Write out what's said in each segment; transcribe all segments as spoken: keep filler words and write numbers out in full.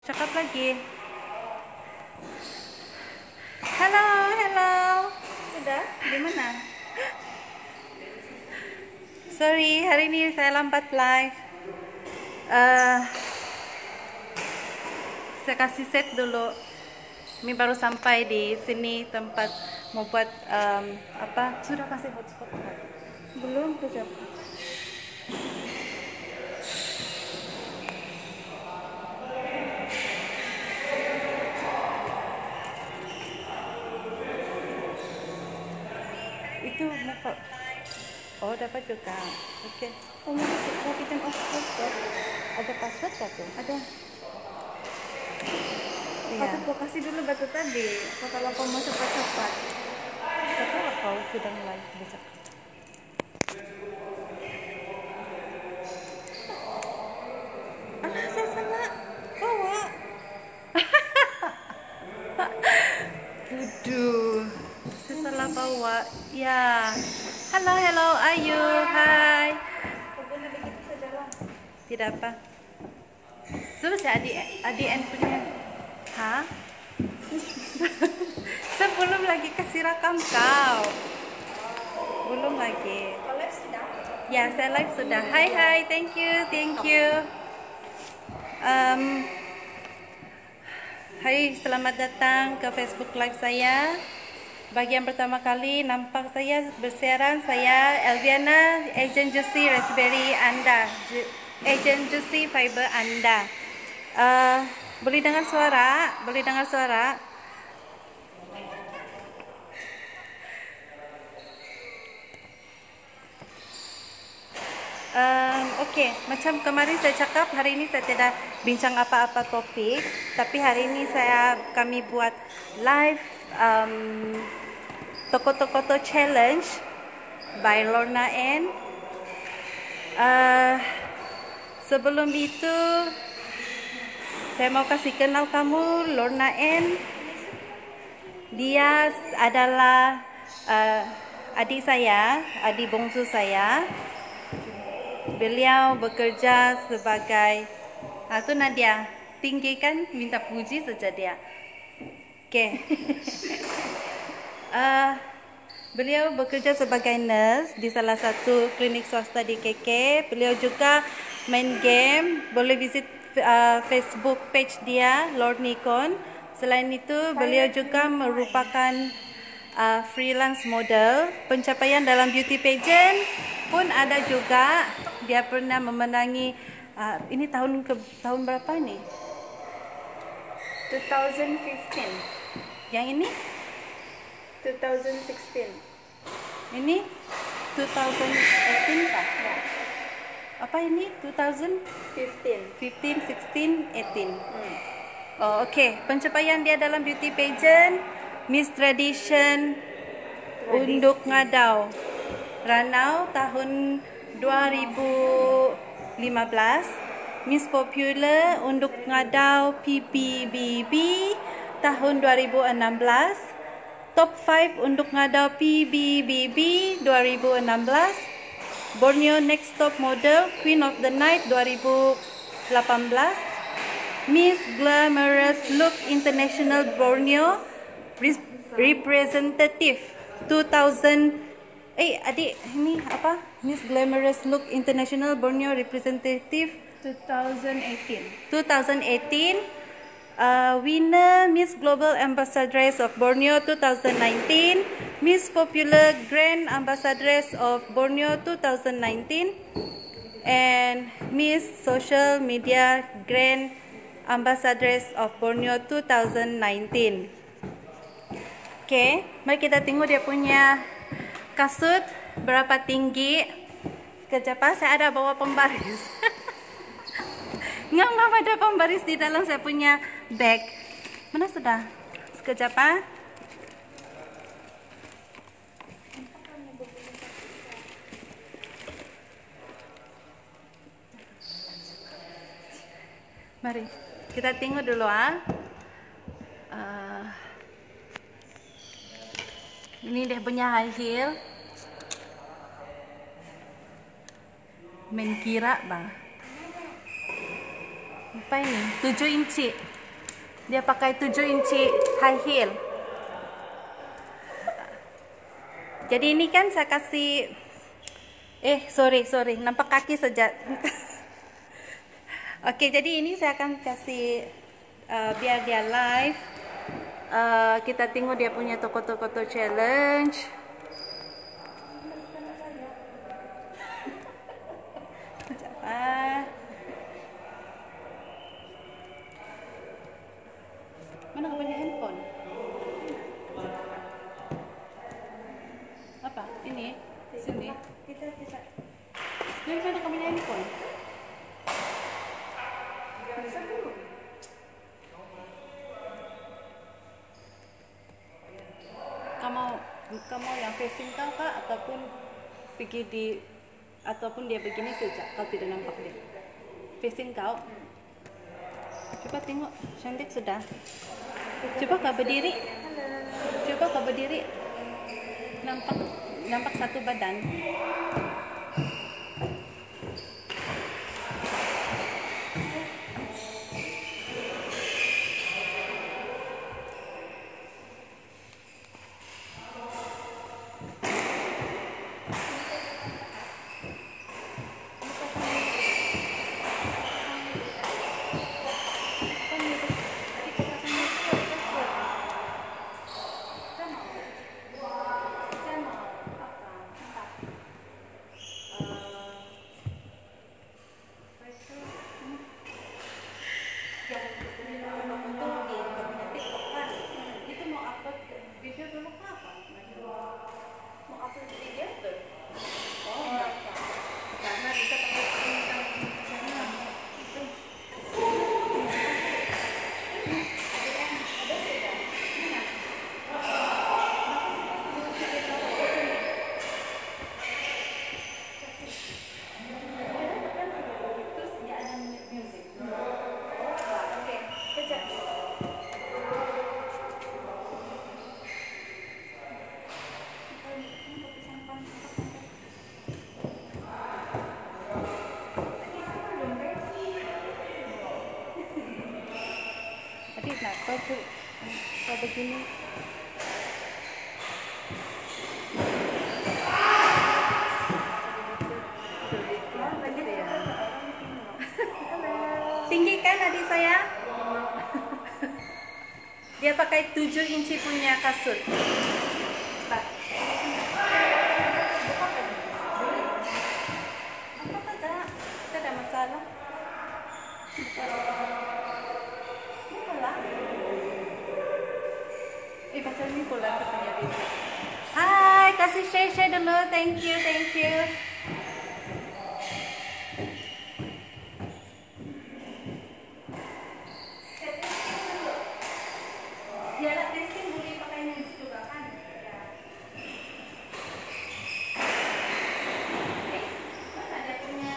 Cakap lagi. Halo, halo. Sudah? Di mana? Sorry, hari ini saya lambat live. Uh, saya kasih set dulu. Ini baru sampai di sini tempat mau buat um, apa? Sudah kasih hotspot? Belum, kejap. Itu mau. Oh, dapat juga. Oke. Okay. Oh, mau mau bikin hotspot? Ada password tak tuh? Ada. Iya. Aku kau kasih dulu batu tadi. Apa kalau kau mau cepat-cepat? Tapi kau sudah mulai besok. Alah, saya salah bawa. Aduh, saya salah bawa. Ya. Halo, halo, Ayu. Hai. Tidak apa. Suruh saya adik adik N punya. Hah? Saya belum lagi kasih rakam kau. Belum lagi. Ya, saya live sudah. Hai, hai. Thank you, thank you. Um, hai, selamat datang ke Facebook Live saya. Bagi yang pertama kali nampak saya bersiaran, saya Elviana, Agent Juicy Raspberry Anda, Agent Juicy Fiber Anda. Uh, boleh dengar suara? Boleh dengar suara? Um, Okey, macam kemarin saya cakap, hari ini saya tidak bincang apa-apa topik, tapi hari ini saya kami buat live um, Toko-Toko Challenge by Lorna N. Uh, sebelum itu, saya mau kasih kenal kamu, Lorna N. Dia adalah uh, adik saya, adik bongsu saya. Beliau bekerja sebagai, ah tu Nadia, tinggi kan, minta puji saja dia. Okey. uh, beliau bekerja sebagai nurse di salah satu klinik swasta di K K. Beliau juga main game. Boleh visit uh, Facebook page dia, Lord Nikon. Selain itu, beliau juga merupakan uh, freelance model. Pencapaian dalam beauty pageant pun ada juga. Dia pernah memenangi uh, ini tahun ke tahun berapa ini? twenty fifteen. Yang ini? twenty sixteen. Ini twenty eighteen kah? Ya. Apa ini? twenty fifteen. fifteen, sixteen, eighteen. Hmm. Oh, okey. Pencapaian dia dalam beauty pageant Miss Tradition Unduk Ngadau Ranau tahun dua ribu lima belas, Miss Popular Unduk Ngadau P P B B tahun dua ribu enam belas, Top five Unduk Ngadau P B B B dua ribu enam belas, Borneo Next Top Model Queen of the Night dua ribu lapan belas, Miss Glamorous Look International Borneo Representative two thousand. Eh, adik, ini apa? Miss Glamorous Look International Borneo Representative twenty eighteen. twenty eighteen. Uh, winner Miss Global Ambassadress of Borneo twenty nineteen. Miss Popular Grand Ambassadress of Borneo twenty nineteen. And Miss Social Media Grand Ambassadress of Borneo twenty nineteen. Okay, mari kita tengok dia punya kasut berapa tinggi. Sekejap, saya ada bawa pembaris. Ngam-ngam ada pembaris di dalam saya punya bag. Mana sudah? Sekejap, ah. Mari kita tengok dulu, ah. Uh, ini dia punya high heel. Main kira bang. Apa ini? tujuh inci. Dia pakai tujuh inci high heel. Jadi ini kan saya kasih, eh sorry sorry, nampak kaki saja. Oke, jadi ini saya akan kasih uh, biar dia live. Uh, kita tengok dia punya toko-toko challenge. Apa? Mana kau punya handphone? Apa? Ini? Sini? Kita kita. Dari mana kau punya handphone? Kamu kamu yang facing kau kah ataupun pergi di ataupun dia begini saja kau tidak nampak dia facing kau. Coba tengok, cantik sudah. Coba kau berdiri. Coba kau berdiri. Nampak nampak satu badan. Nah, kau tuh kau begini. Tinggi kan adik saya? Dia pakai tujuh inci punya kasut. Pak. Apa saja? Tidak ada masalah. Eh, pacar ni pulang katanya dia. Hai, kasih share-share dulu. Thank you, thank you. Ya, lah, testing boleh pakai yang juga kan? Eh, mana dia punya?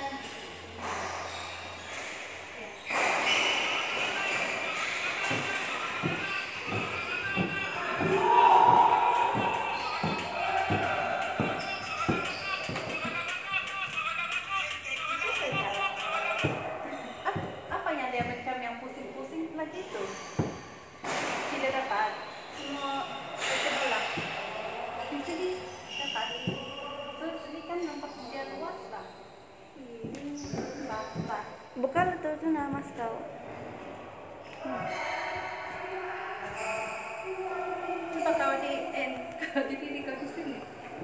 Apa yang dia macam yang pusing-pusing lagi itu? Tidak dapat. Semua sebelah. Di sini dapat. So, sini kan nampak dia luas lah. Bah, Bukan itu itu nama kau. hmm. Coba kau di end, kau di diri kau di sini.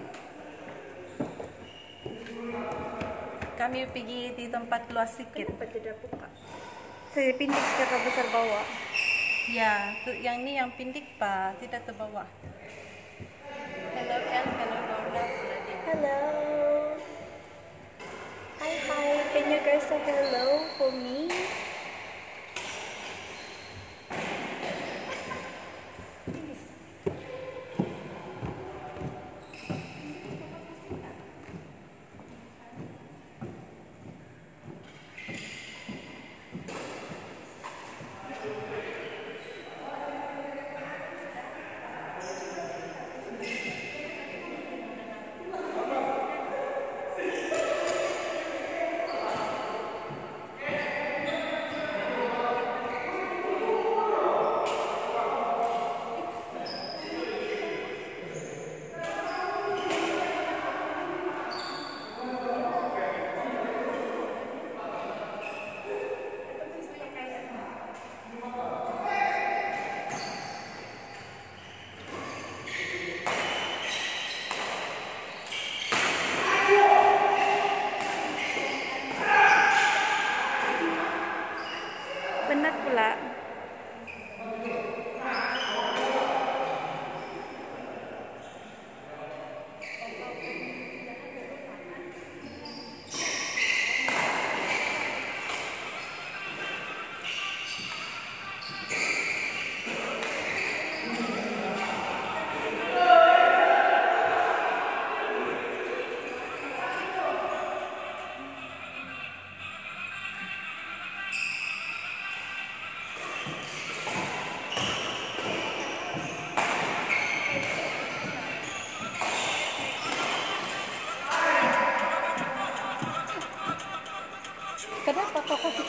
Kami pergi di tempat luas sedikit. Kenapa tidak buka? Saya pindah ke besar bawah. Ya, tu, yang ni yang pindik pa, tidak terbawa. Hello El, hello Lorna, Nadia. Hello. Hi hi. Can you guys say hello for me?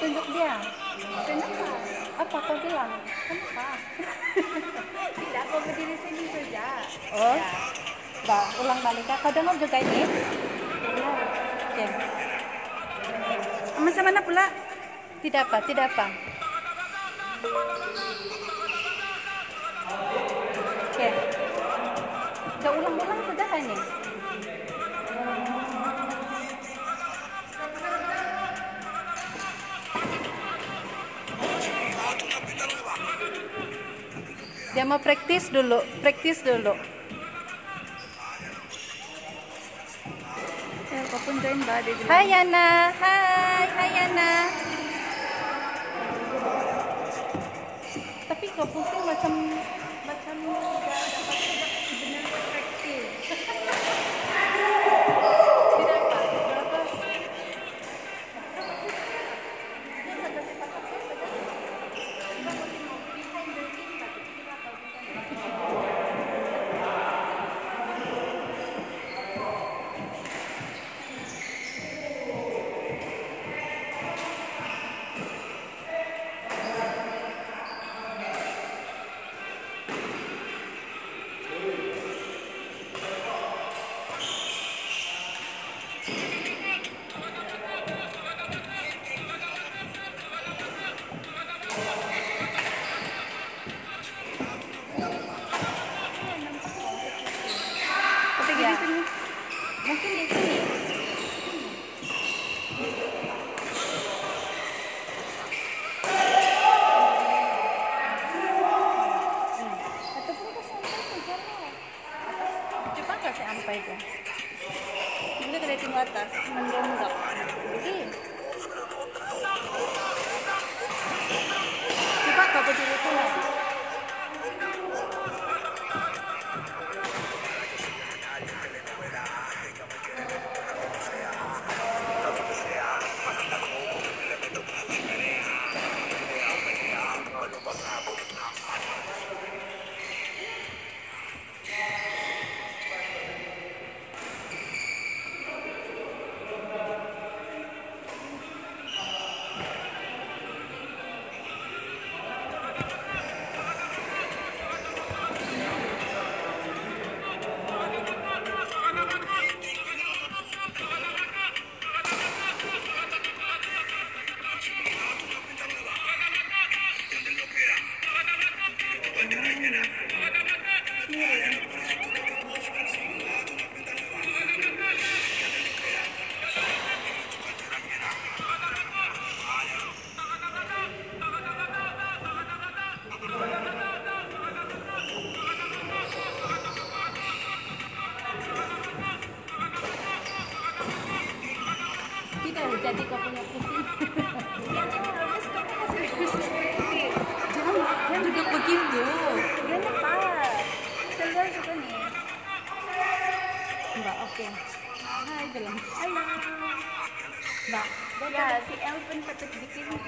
tunjuk dia. Kenapa? Apa kau bilang? Kenapa? Tidak, kau berdiri sini saja. Oh, Ya. Bah, ulang balik. Kau dengar juga ini? Dengar. Oke. Macam mana pula? Tidak apa, tidak apa. Oke. Kau ulang-ulang sudah kan ini? Dia mau praktis dulu, praktis dulu. Ya, kau pun join bah, dia bilang. Hai Yana, hai, hai Yana. Tapi kau pusing macam macam udah dapat Sebenarnya praktis. tidak apa, berapa? Kau pergi Ya. di sini. Mungkin di sini. Ataupun kau santai saja lah. Coba kasih ampai dia. Boleh kau tengok atas, mendonggak. Jadi, coba kau berdiri sini. Tidak jadi kau punya pusing. Habis kau kasih praktis. Jangan, jangan juga begitu. Dia lepas. Seluar juga nih. Mbak, oke. Hai bilang. Halo. Mbak, Ya, si El pun patut bikin tu.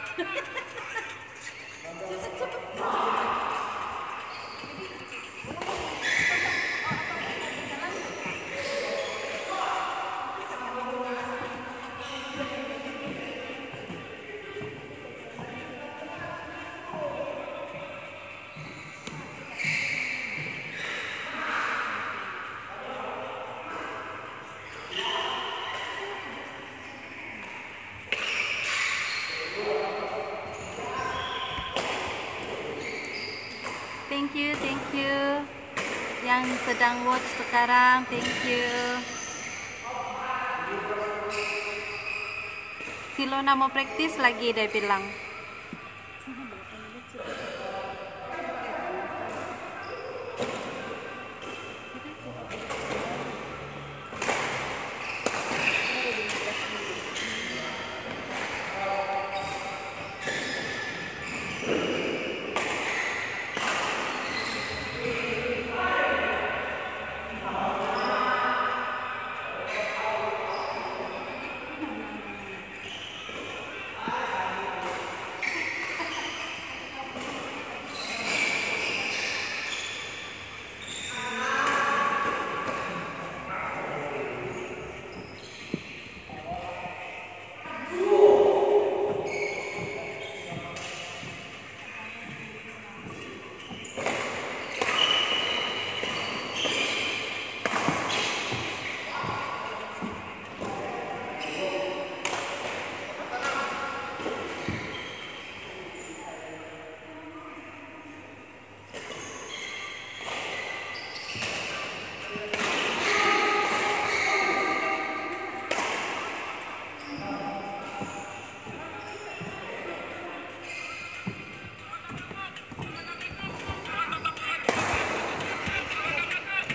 thank you, thank you. Yang sedang watch sekarang, thank you. Silona mau praktis lagi, dia bilang.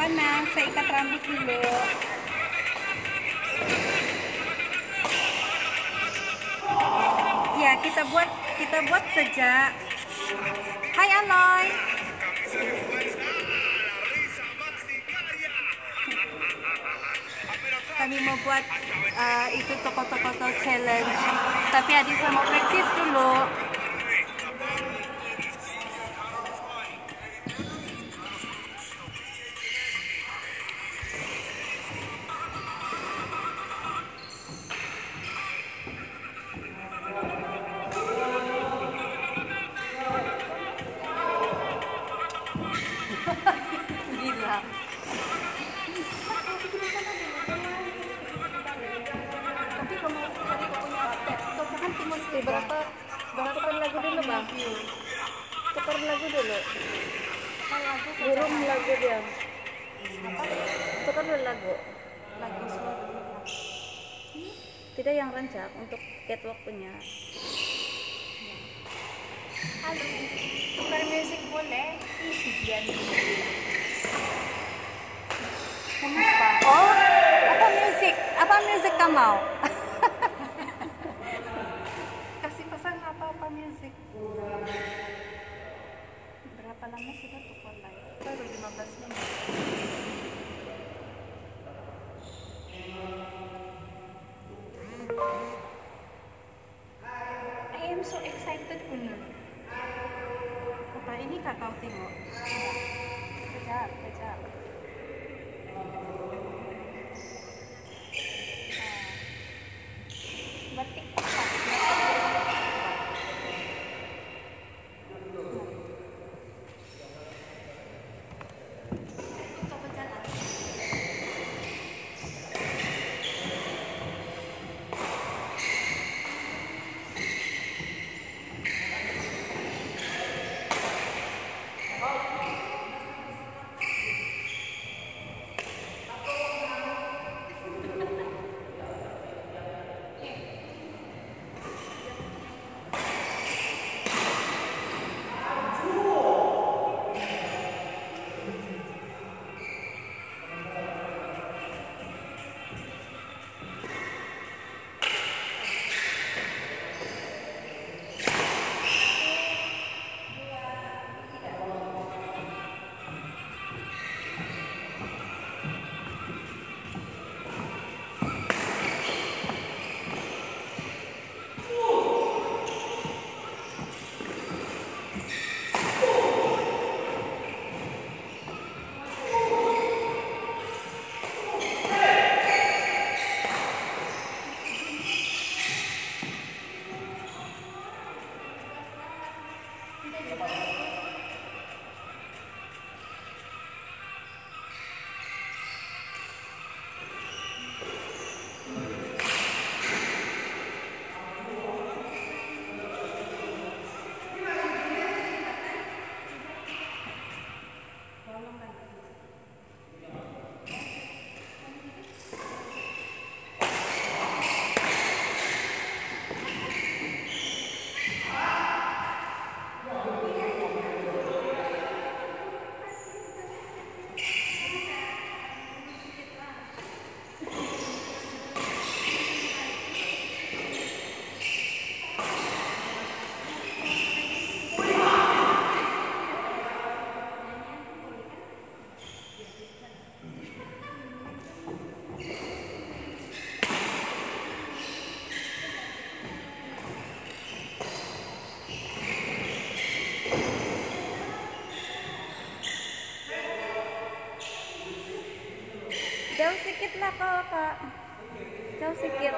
Mana? Saya ikat rambut dulu. Ya, kita buat kita buat saja. Hai Aloy. Kami mau buat uh, itu toko-toko challenge. Tapi Adisa mau praktis dulu. Gila. Tapi kalau cari punya step, kau kan tunggu step berapa berapa lagu dulu bang? Tukar lagu dulu. Burung lagu dia. Tukar dulu lagu. Lagu suara. Tidak yang rancak untuk catwalk punya. Halo. Tukar music boleh? Isi dia. Kenapa? Oh, apa musik? Apa musik kamu mau? Kasih pesan apa-apa musik. Berapa lama sudah tukar live? Baru lima belas menit. I am so excited bener. Apa ini kakak tengok? Kejap, kejap. Batik apa? Coba jalan. Jauh sedikit lah kau kak. Jauh sedikit.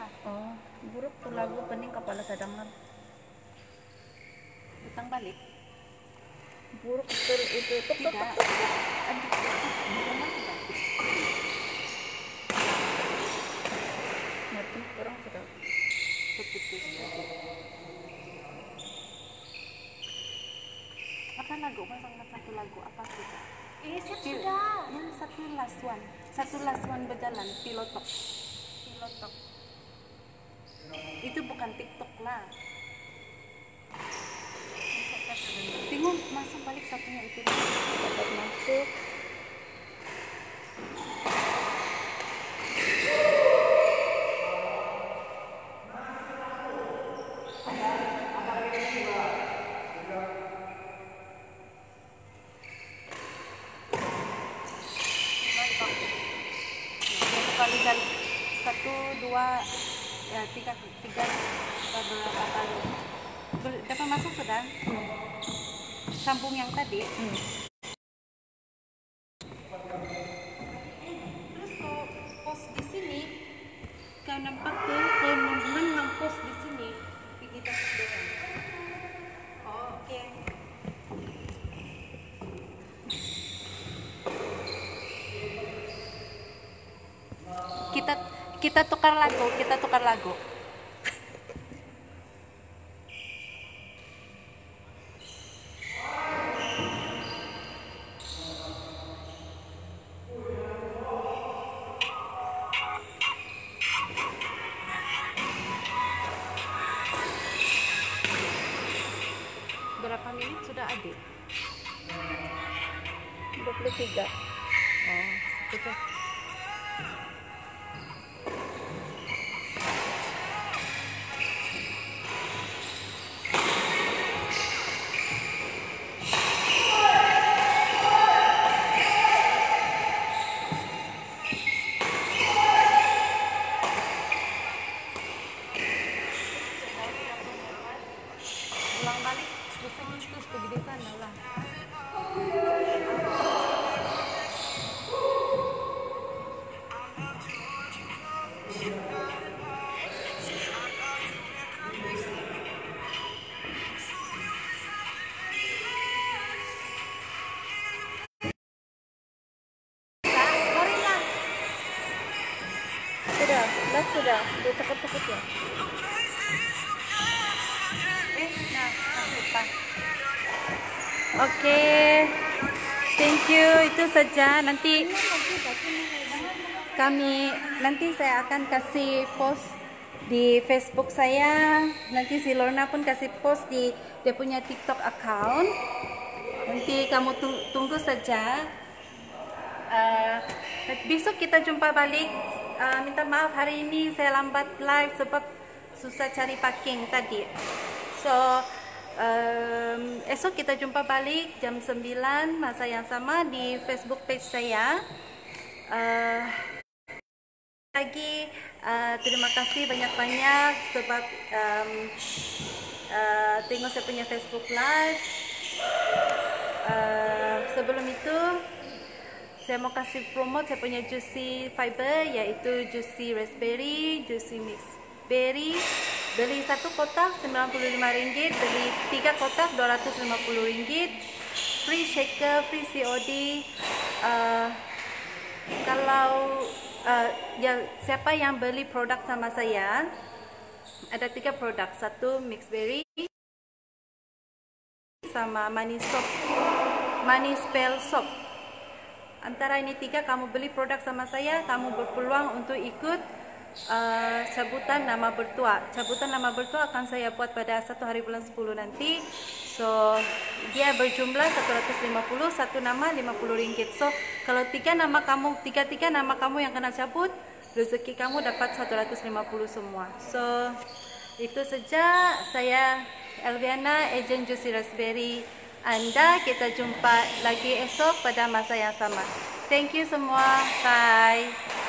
Oh, buruk tuh lagu pening kepala sedang kan. Utang balik. Buruk betul itu. Tuk, tuk, Tidak. tuk, tuk. Aduh, bagaimana bagus? Mati orang sudah. Terputus tadi. Apa lagu? Pasang satu lagu apa kita? Ini siap Pil- sudah. Yang satu last one. Satu last one berjalan. Pilotok. Pilotok. Itu bukan TikTok lah. Bingung masuk balik satunya itu. Dapat masuk. Satu kali kali satu dua ya tiga tiga beberapa kali. Ber- Dapat masuk sudah? Sambung yang tadi. Hmm. Terus kau post di sini, kau nampak tuh kau nang post di sini, kita doang. Oh, oke. Kita kita tukar lagu, kita tukar lagu. Berapa menit sudah adik? dua puluh tiga. Oh, betul. Ulang balik, bisa terus pergi di sana lah. Sudah, lah sudah. Udah cepet-cepet ya. Eh, nah, nah, lupa. Oke. Thank you. Itu saja. Nanti kami nanti saya akan kasih post di Facebook saya. Nanti si Lorna pun kasih post di dia punya TikTok account. Nanti kamu tu- tunggu saja. Uh, besok kita jumpa balik. Uh, minta maaf hari ini saya lambat live sebab susah cari parking tadi. So um, esok kita jumpa balik jam sembilan masa yang sama di Facebook page saya. Uh, lagi uh, terima kasih banyak-banyak sebab um, uh, tengok saya punya Facebook live. Uh, sebelum itu saya mau kasih promote saya punya juicy fiber, yaitu juicy raspberry, juicy mix berry. Beli satu kotak sembilan puluh lima ringgit, beli tiga kotak dua ratus lima puluh ringgit. Free shaker, free C O D. Uh, kalau uh, ya, siapa yang beli produk sama saya, ada tiga produk. Satu mix berry sama manis soap, manis pel soap. Antara ini tiga kamu beli produk sama saya, kamu berpeluang untuk ikut uh, cabutan nama bertua. Cabutan nama bertua akan saya buat pada satu hari bulan sepuluh nanti. So dia berjumlah seratus lima puluh, satu nama lima puluh ringgit. So kalau tiga nama kamu, tiga-tiga nama kamu yang kena cabut, rezeki kamu dapat seratus lima puluh semua. So itu saja. Saya Elviana, ejen Juicy Raspberry Anda. Kita jumpa lagi esok pada masa yang sama. Thank you semua. Bye.